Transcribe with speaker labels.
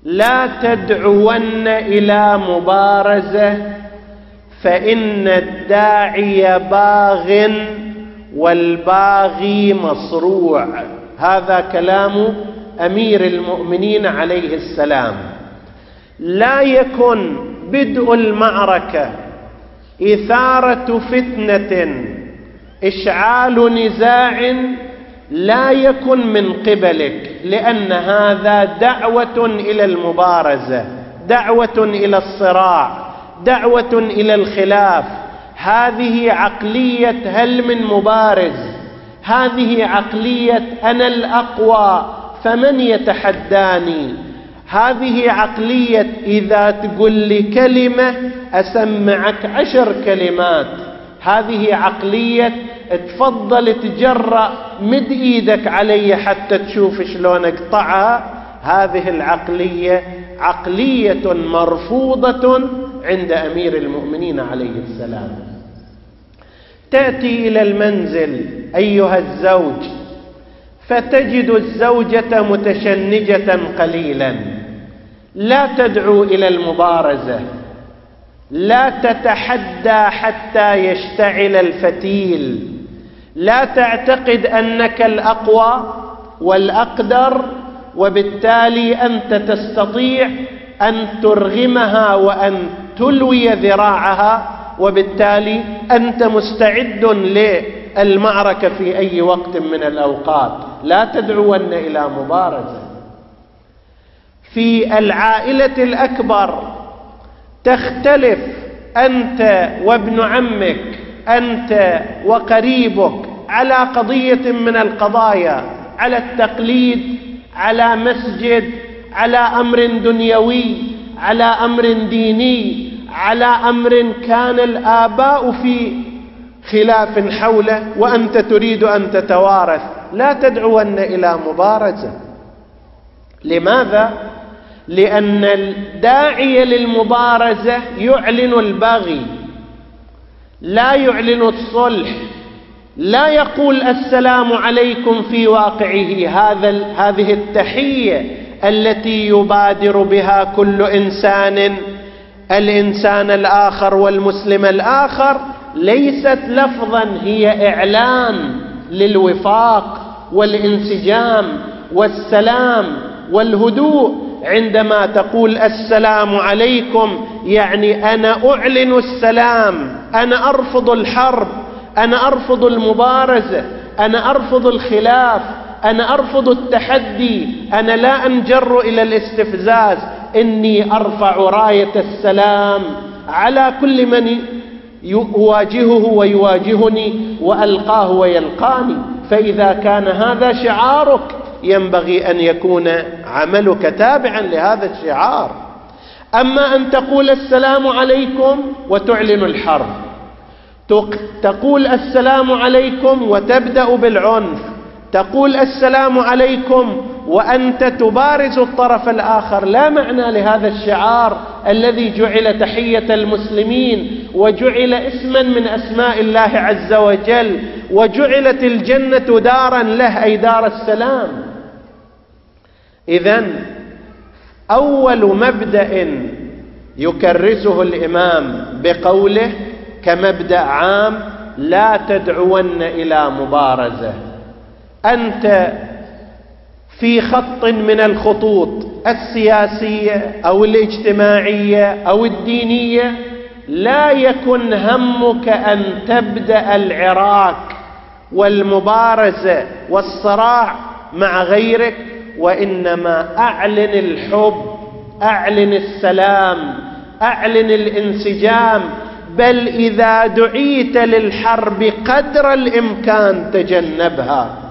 Speaker 1: لا تدعون إلى مبارزة فإن الداعي باغ والباغي مصروع. هذا كلام أمير المؤمنين عليه السلام. لا يكن بدء المعركة إثارة فتنة إشعال نزاع، لا يكن من قبلك، لأن هذا دعوة إلى المبارزة، دعوة إلى الصراع، دعوة إلى الخلاف. هذه عقلية هل من مبارز، هذه عقلية أنا الأقوى فمن يتحداني، هذه عقلية إذا تقول لي كلمة أسمعك 10 كلمات، هذه عقلية تفضل تجرأ مد إيدك علي حتى تشوف شلون أقطعها. هذه العقلية عقلية مرفوضة عند أمير المؤمنين عليه السلام. تأتي إلى المنزل أيها الزوج فتجد الزوجة متشنجة قليلا، لا تدعو إلى المبارزة، لا تتحدى حتى يشتعل الفتيل، لا تعتقد أنك الأقوى والأقدر وبالتالي أنت تستطيع أن ترغمها وأن تلوي ذراعها، وبالتالي أنت مستعد للمعركة في أي وقت من الأوقات. لا تدعون إلى مبارزة. في العائلة الأكبر تختلف أنت وابن عمك، أنت وقريبك، على قضية من القضايا، على التقليد، على مسجد، على أمر دنيوي، على أمر ديني، على أمر كان الآباء في خلاف حوله وأنت تريد أن تتوارث. لا تدعون إلى مبارزة. لماذا؟ لأن الداعي للمبارزة يعلن البغي، لا يعلن الصلح، لا يقول السلام عليكم في واقعه. هذه التحية التي يبادر بها كل إنسان الإنسان الآخر والمسلم الآخر ليست لفظا، هي إعلان للوفاق والانسجام والسلام والهدوء. عندما تقول السلام عليكم يعني أنا أعلن السلام، أنا أرفض الحرب، أنا أرفض المبارزة، أنا أرفض الخلاف، أنا أرفض التحدي، أنا لا أنجر إلى الاستفزاز، إني أرفع راية السلام على كل من أواجهه ويواجهني وألقاه ويلقاني. فإذا كان هذا شعارك ينبغي أن يكون عملك تابعا لهذا الشعار. أما أن تقول السلام عليكم وتعلن الحرب، تقول السلام عليكم وتبدأ بالعنف، تقول السلام عليكم وأنت تبارز الطرف الآخر، لا معنى لهذا الشعار الذي جعل تحية المسلمين وجعل اسما من أسماء الله عز وجل وجعلت الجنة دارا له، أي دار السلام. إذن أول مبدأ يكرسه الإمام بقوله كمبدأ عام: لا تدعون إلى مبارزة. أنت في خط من الخطوط السياسية أو الاجتماعية أو الدينية، لا يكن همك أن تبدأ العراك والمبارزة والصراع مع غيرك، وإنما أعلن الحب، أعلن السلام، أعلن الانسجام، بل إذا دعيت للحرب قدر الإمكان تجنبها.